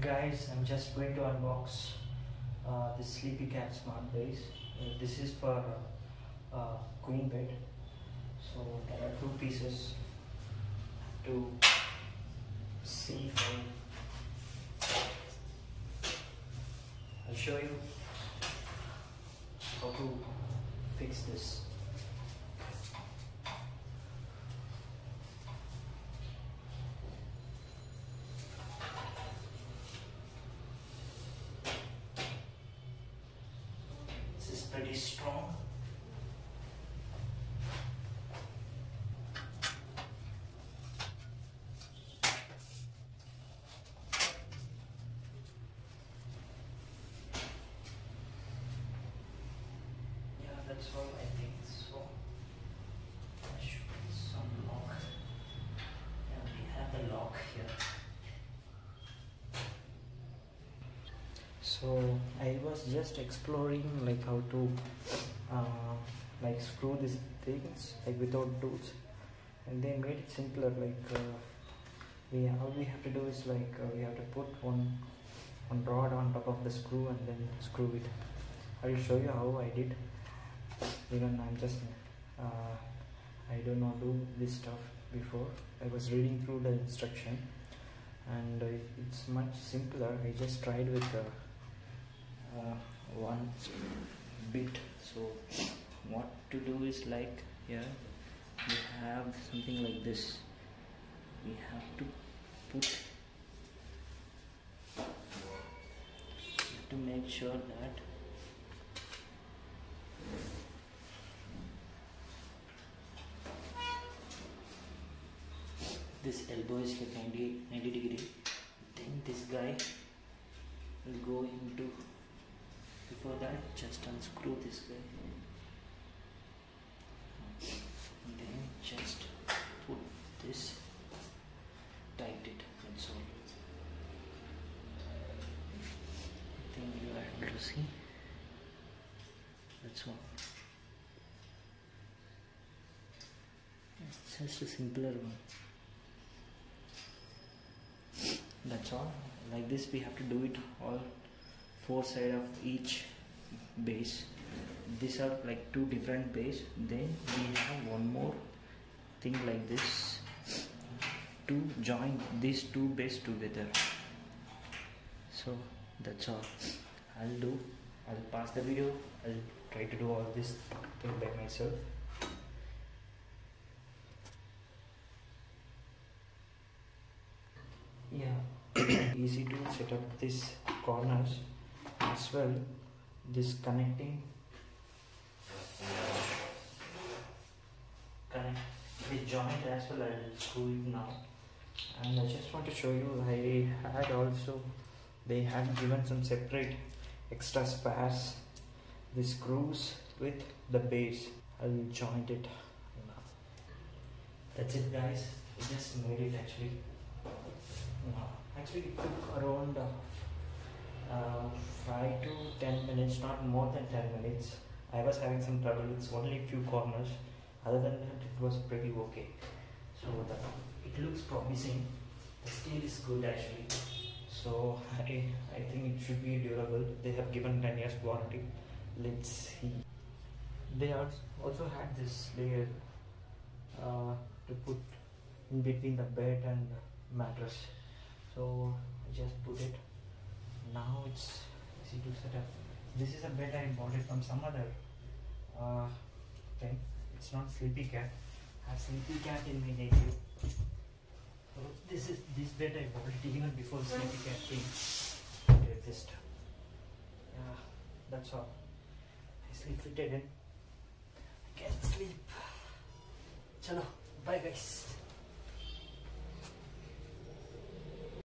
Guys, I'm just going to unbox this Sleepy Cat Smart Base. This is for queen bed. So there are two pieces to see how. I'll show you how to fix this. This is pretty strong. Yeah, that's all I think. So there should be some lock. Yeah, we have the lock here. So I was just exploring like how to like screw these things like without tools, and they made it simpler. Like all we have to do is like we have to put one rod on top of the screw and then screw it. I will show you how I did. Even I'm just I don't know do this stuff before. I was reading through the instruction and it's much simpler. I just tried with one bit. So what to do is like here we have something like this. We have to put to make sure that this elbow is like 90 degree. Then this guy will go into. Before that, just unscrew this guy and then just put this, tight it, that's all. I think you are able to see. That's all. It's just a simpler one. That's all. Like this we have to do it all four sides of each base. These are like two different base. Then we have one more thing like this to join these two base together. So that's all I'll pass the video. I'll try to do all this thing by myself. Yeah, easy to set up these corners as well. This connect this joint as well. I'll screw it now, and I just want to show you they had given some separate extra spares, the screws with the base. I'll joint it now. That's it guys, I just made it actually. Actually it took around 5 to 10 minutes, not more than 10 minutes. I was having some trouble with only a few corners. Other than that, it was pretty okay. So it looks promising. The steel is good actually. So I think it should be durable. They have given 10 years warranty. Let's see. They also had this layer to put in between the bed and the mattress. So I just put it. Now it's easy to set up. This is a bed I bought it from some other thing. It's not Sleepy Cat. I have Sleepy Cat in my native. So this bed I bought it even before Sleepy Cat came to exist. Yeah, that's all. Nicely fitted in. I can sleep. Chalo, bye guys.